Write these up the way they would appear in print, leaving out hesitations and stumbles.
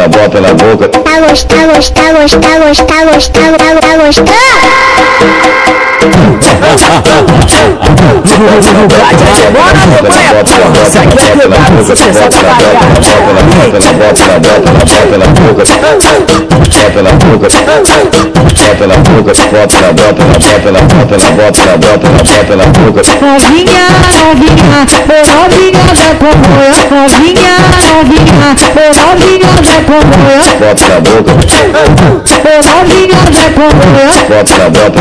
bota na boca. Tá gostando? Bora, Alemanha, porra! Isso aqui é quebrado, você só trabalhar. Bota na boca. Bota na boca. Bota na boca. Bota na boca. Bota na boca. Novinha, da Congonha. Novinha, da Congonha. Bota na boca. Novinha da Congonha. Bota na boca.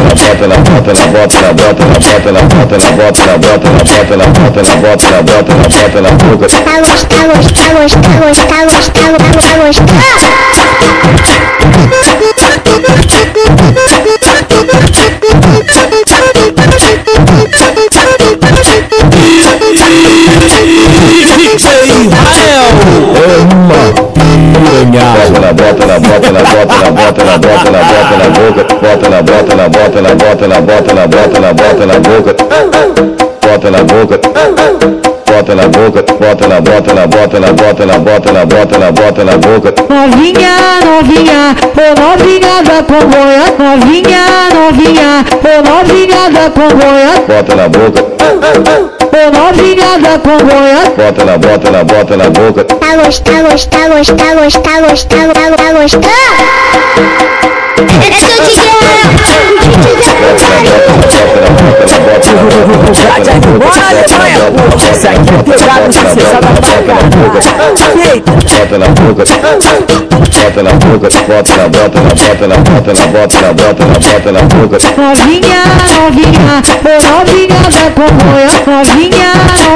Tá Novinha, da Congonha. Novinha, da Congonha. Bota na boca. Novinha da Congonha. Bota na boca. Tá gostando? Bora, Alemanha, porra! Isso aqui é quebrado, você só trabalhar. Bota na boca. Bota na boca. Novinha, da Congonha. Novinha,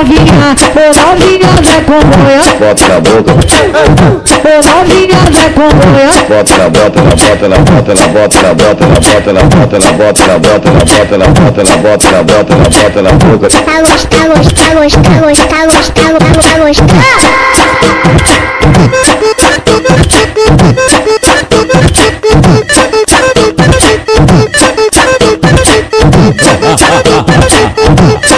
da Congonha. Bota na boca. Novinha da Congonha. Bota na boca. Tá gostando?